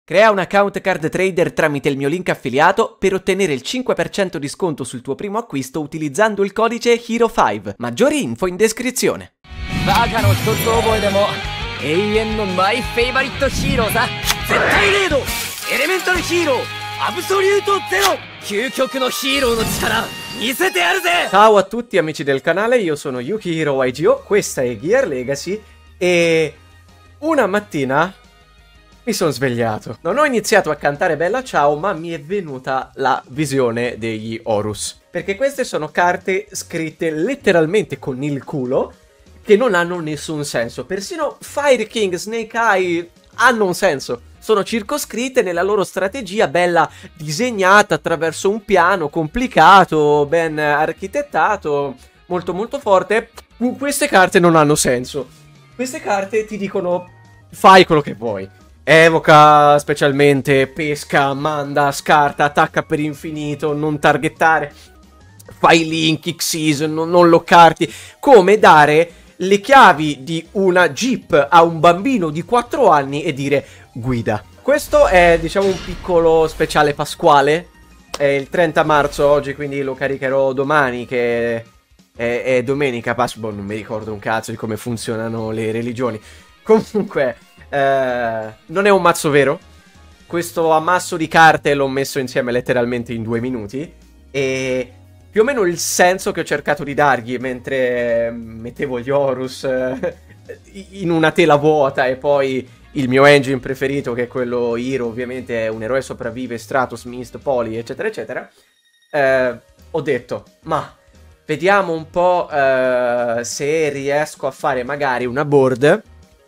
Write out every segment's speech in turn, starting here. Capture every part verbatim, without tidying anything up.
Crea un account card trader tramite il mio link affiliato per ottenere il cinque per cento di sconto sul tuo primo acquisto utilizzando il codice Hero cinque. Maggiori info in descrizione. バカの一つ覚えでも永遠のマイフェイバリットヒーローさ。絶対レードエレメンタルヒーローアブソリュートゼロ究極のヒーローの力見せてやるぜ。 Ciao a tutti amici del canale, io sono Yukihiro Y G O, questa è Gear Legacy e una mattina mi sono svegliato. Non ho iniziato a cantare Bella Ciao, ma mi è venuta la visione degli Horus. Perché queste sono carte scritte letteralmente con il culo, che non hanno nessun senso. Persino Fire King, Snake Eye hanno un senso. Sono circoscritte nella loro strategia, bella disegnata attraverso un piano complicato, ben architettato, molto molto forte. Queste carte non hanno senso. Queste carte ti dicono fai quello che vuoi. Evoca specialmente, pesca, manda, scarta, attacca per infinito, non targettare, fai link, X-Season, non, non loccarti. Come dare le chiavi di una Jeep a un bambino di quattro anni e dire guida. Questo è, diciamo, un piccolo speciale pasquale. È il trenta marzo oggi, quindi lo caricherò domani, che è, è domenica Pasqua. Non mi ricordo un cazzo di come funzionano le religioni. Comunque, eh, non è un mazzo vero. Questo ammasso di carte l'ho messo insieme letteralmente in due minuti. E più o meno il senso che ho cercato di dargli mentre mettevo gli Horus eh, in una tela vuota, e poi il mio engine preferito, che è quello Hero, ovviamente è un eroe sopravvive, Stratos, Mist, Poli, eccetera eccetera. eh, Ho detto, ma vediamo un po' eh, se riesco a fare magari una board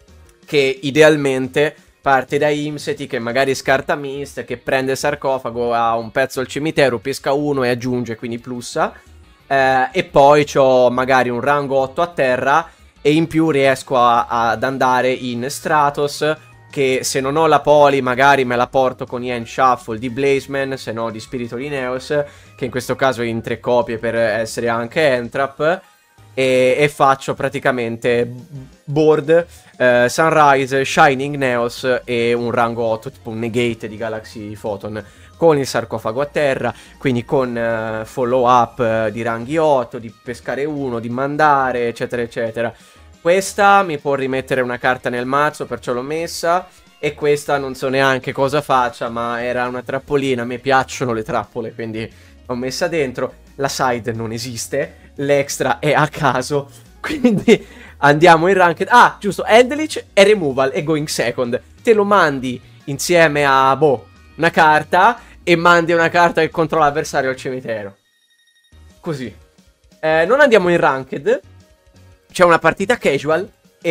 che idealmente parte da Imseti, che magari scarta Mist, che prende sarcofago, ha un pezzo al cimitero, pesca uno e aggiunge, quindi plussa. Eh, e poi c'ho magari un rango otto a terra, e in più riesco a, ad andare in Stratos, che se non ho la Poli magari me la porto con Yen Shuffle di Blazeman, se no di Spirito di Neos, che in questo caso è in tre copie per essere anche Entrap. E, e faccio praticamente board, eh, Sunrise, Shining Neos e un rango otto, tipo un Negate di Galaxy Photon, con il sarcofago a terra, quindi con uh, follow up uh, di ranghi otto, di pescare uno, di mandare, eccetera eccetera. Questa mi può rimettere una carta nel mazzo, perciò l'ho messa. E questa non so neanche cosa faccia, ma era una trappolina, a me piacciono le trappole, quindi l'ho messa dentro. La side non esiste, l'extra è a caso, quindi andiamo in ranked. Ah, giusto, Eldritch e Removal e Going Second. Te lo mandi insieme a, boh, una carta, e mandi una carta che controlla l'avversario al cimitero. Così. Eh, non andiamo in ranked. C'è una partita casual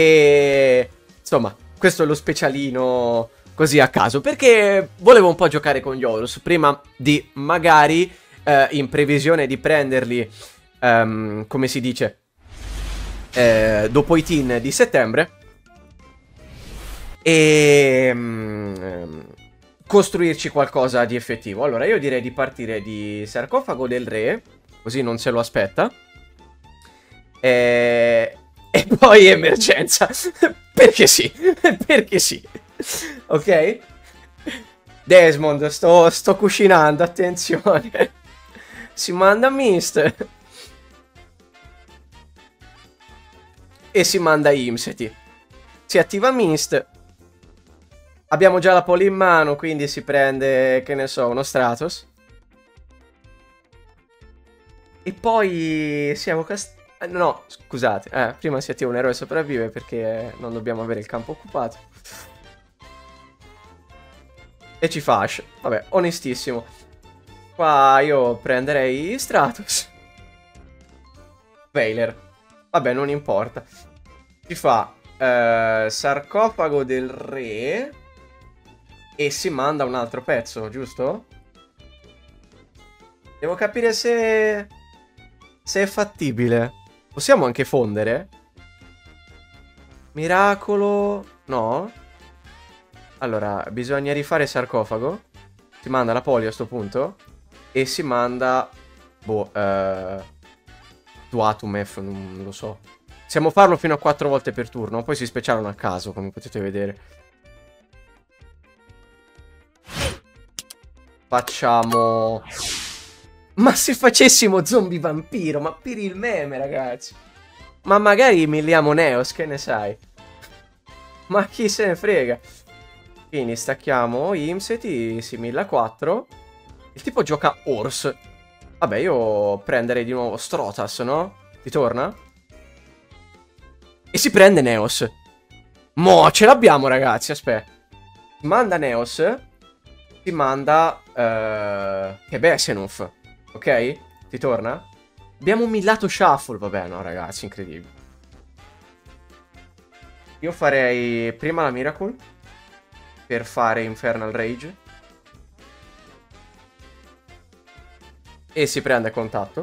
e insomma, questo è lo specialino così a caso, perché volevo un po' giocare con gli Horus prima di magari, eh, in previsione di prenderli, um, come si dice, eh, dopo i teen di settembre, e um, costruirci qualcosa di effettivo. Allora io direi di partire di Sarcofago del Re, così non se lo aspetta. E, e poi emergenza. Perché sì, perché sì. Ok? Desmond, sto, sto cucinando, attenzione. Si manda Mist e si manda Imseti. Si attiva Mist. Abbiamo già la Poli in mano, quindi si prende, che ne so, uno Stratos. E poi si evoca... No, scusate, eh, prima si attiva un eroe sopravvive, perché non dobbiamo avere il campo occupato. E ci fa Ash. Vabbè, onestissimo. Qua io prenderei Stratos. Veiler. Vabbè, non importa. Ci fa eh, Sarcofago del Re e si manda un altro pezzo, giusto? Devo capire se... se è fattibile. Possiamo anche fondere? Miracolo... no? Allora, bisogna rifare sarcofago. Si manda la Poli a sto punto. E si manda... boh, eh... Duatumef, non lo so. Possiamo farlo fino a quattro volte per turno. Poi si specialano a caso, come potete vedere. Facciamo... Ma se facessimo zombie vampiro, ma per il meme, ragazzi. Ma magari miliamo Neos, che ne sai? Ma chi se ne frega. Quindi stacchiamo Imseti, si milla quattro. Il tipo gioca Horse. Vabbè, io prenderei di nuovo Strotas, no? Ti torna? E si prende Neos. Mo, ce l'abbiamo, ragazzi, aspetta. Manda Neos. Ti manda... Uh, che Besenuf. Ok? Ti torna? Abbiamo millato Shuffle. Vabbè, no, ragazzi, incredibile. Io farei prima la Miracle per fare Infernal Rage. E si prende contatto.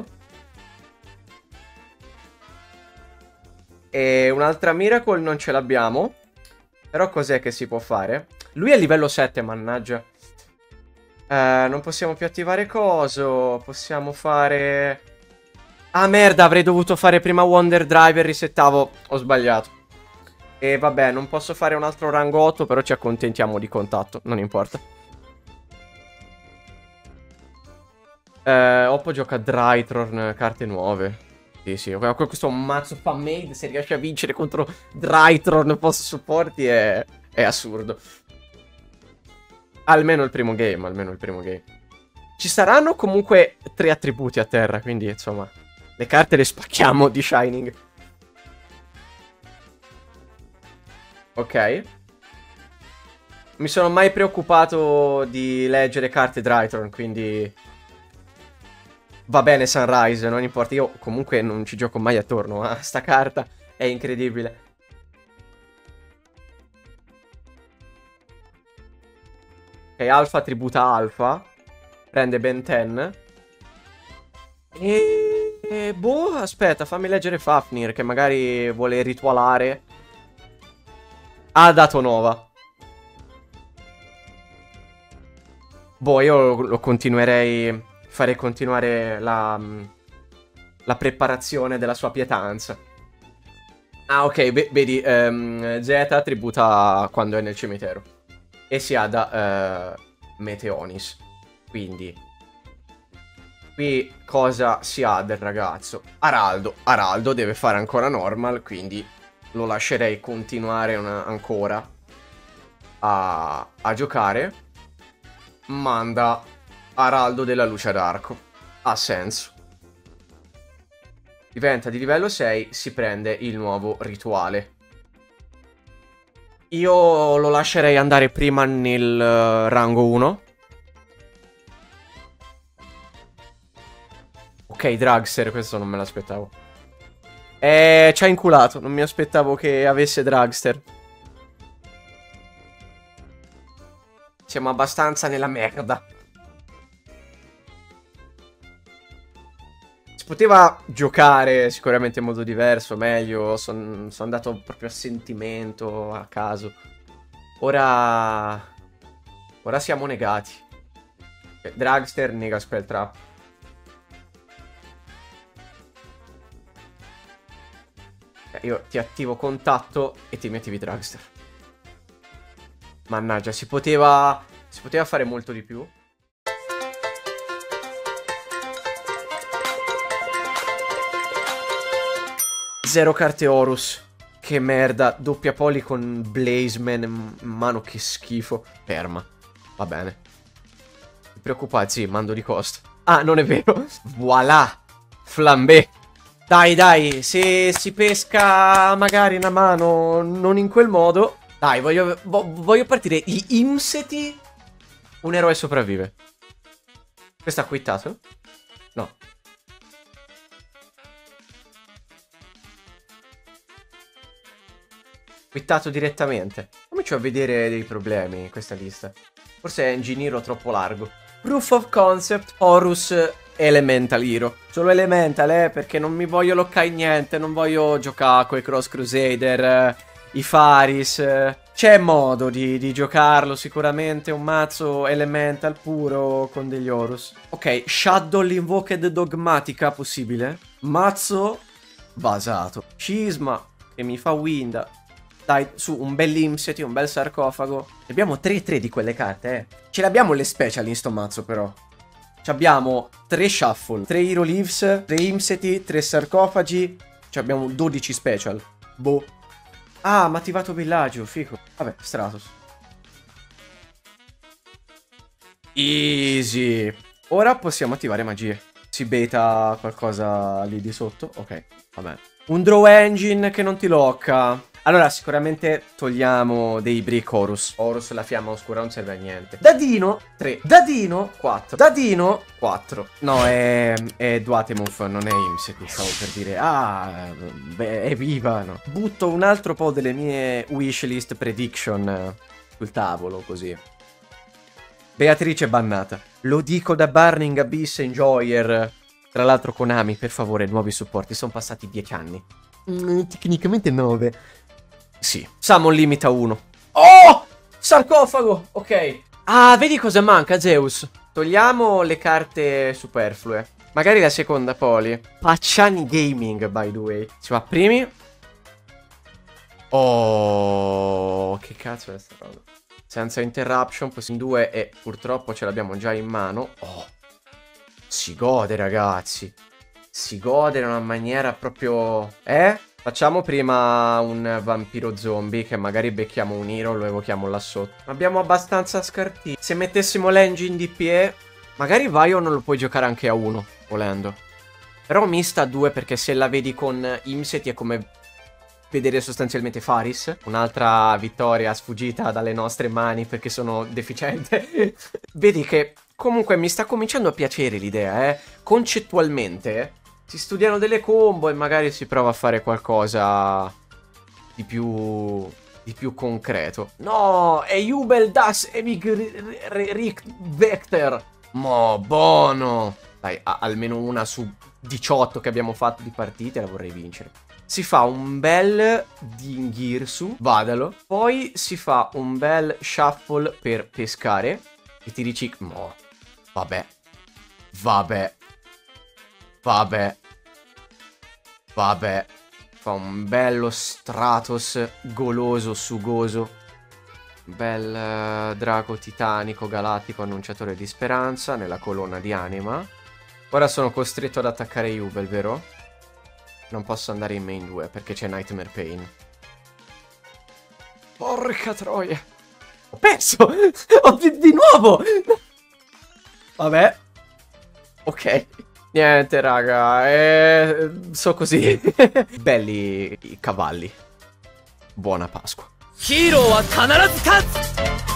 E un'altra Miracle non ce l'abbiamo. Però cos'è che si può fare? Lui è livello sette, mannaggia. Eh, non possiamo più attivare coso. Possiamo fare... Ah merda, avrei dovuto fare prima Wonder Drive e risettavo. Ho sbagliato. E vabbè, non posso fare un altro rango otto, però ci accontentiamo di contatto. Non importa. Eh, Oppo gioca Drytron, carte nuove. Sì, sì, questo è un mazzo fan-made. Se riesce a vincere contro Drytron post supporti è... è assurdo. Almeno il primo game, almeno il primo game. Ci saranno comunque tre attributi a terra, quindi insomma le carte le spacchiamo di Shining. Ok. Mi sono mai preoccupato di leggere carte Drytron, quindi va bene Sunrise, non importa. Io comunque non ci gioco mai attorno a sta carta, è incredibile. Ok, Alpha tributa Alpha. Prende Ben dieci. E... e... boh, aspetta, fammi leggere Fafnir, che magari vuole ritualare. Ha dato Nova. Boh, io lo continuerei... farei continuare la... la preparazione della sua pietanza. Ah, ok, vedi, um, Z tributa quando è nel cimitero. E si ha da uh, Meteonis. Quindi qui cosa si ha del ragazzo? Araldo. Araldo deve fare ancora normal, quindi lo lascerei continuare una, ancora a, a giocare. Manda Araldo della Luce d'Arco. Ha senso. Diventa di livello sei, si prende il nuovo rituale. Io lo lascerei andare prima nel uh, rango uno. Ok, Dragster, questo non me l'aspettavo. Eh, ci ha inculato, non mi aspettavo che avesse Dragster. Siamo abbastanza nella merda. Si poteva giocare sicuramente in modo diverso, meglio. Sono son andato proprio a sentimento, a caso. Ora... Ora siamo negati. Dragster nega Spell Trap. Io ti attivo contatto e ti metti Dragster. Mannaggia, si poteva... Si poteva fare molto di più. Zero carte Horus. Che merda. Doppia poli con Blazeman in mano, che schifo. Ferma. Va bene. Non ti preoccupare, sì, mando di costa. Ah, non è vero. Voilà. Flambé. Dai, dai, se si pesca magari una mano non in quel modo. Dai, voglio, vo voglio partire. Gli Imseti. Un eroe sopravvive. Questo ha quittato? No. Quittato direttamente. Comincio a vedere dei problemi in questa lista. Forse è un giro troppo largo. Proof of Concept, Horus, Elemental Hero. Solo Elemental, eh, perché non mi voglio loccare niente. Non voglio giocare con i Cross Crusader, eh, i Faris. Eh. C'è modo di, di giocarlo sicuramente. Un mazzo Elemental puro con degli Horus. Ok, Shadow Invoked Dogmatica possibile. Mazzo basato. Cisma che mi fa Winda. Dai, su, un bel Imseti, un bel sarcofago. Abbiamo tre tre di quelle carte, eh. Ce le abbiamo le special in sto mazzo, però. Ci abbiamo tre Shuffle, tre Hero Leaves, tre Imseti, tre sarcofagi. Ci abbiamo dodici special. Boh. Ah, ma attivato villaggio, fico. Vabbè, Stratos. Easy. Ora possiamo attivare magie. Si beta qualcosa lì di sotto. Ok, va bene. Un draw engine che non ti locca. Allora, sicuramente togliamo dei brick Horus. Horus, la fiamma oscura, non serve a niente. Dadino, tre. Dadino, quattro. Dadino, quattro. No, è, è Duatemuth, non è Imseti, stavo per dire. Ah, beh, è viva, no. Butto un altro po' delle mie wishlist prediction sul tavolo, così. Beatrice bannata. Lo dico da Burning Abyss Enjoyer. Tra l'altro Konami, per favore, nuovi supporti. Sono passati dieci anni. Mm, tecnicamente nove. Sì. Summon limita uno. Oh! Sarcofago! Ok. Ah, vedi cosa manca, Zeus? Togliamo le carte superflue. Magari la seconda poli. Pacciani Gaming, by the way. Si va primi. Oh, che cazzo è sta roba? Senza interruption, possiamo in due e purtroppo ce l'abbiamo già in mano. Oh, si gode, ragazzi. Si gode in una maniera proprio... Eh? Facciamo prima un vampiro zombie, che magari becchiamo un hero, lo evochiamo là sotto. Abbiamo abbastanza scartini. Se mettessimo l'engine D P E, magari Vio non lo puoi giocare anche a uno, volendo. Però mista a due, perché se la vedi con Imseti è come vedere sostanzialmente Faris. Un'altra vittoria sfuggita dalle nostre mani perché sono deficiente. Vedi che comunque mi sta cominciando a piacere l'idea, eh. Concettualmente si studiano delle combo e magari si prova a fare qualcosa di più... di più concreto. No, è Jubel das Ewig Rick Vector. Mo, buono. Dai, almeno una su diciotto che abbiamo fatto di partite la vorrei vincere. Si fa un bel Dingirsu, vadalo. Poi si fa un bel shuffle per pescare. E ti dici, mo, vabbè, vabbè, vabbè, vabbè. Fa un bello Stratos goloso, sugoso. Bel uh, drago titanico, galattico, annunciatore di speranza nella colonna di anima. Ora sono costretto ad attaccare Jubel, vero? Non posso andare in main due perché c'è Nightmare Pain. Porca troia. Ho perso. Ho di, di nuovo. Vabbè. Ok. Niente, raga. Eh, so così. Belli i cavalli. Buona Pasqua. Hero wa kanaratsu katsu!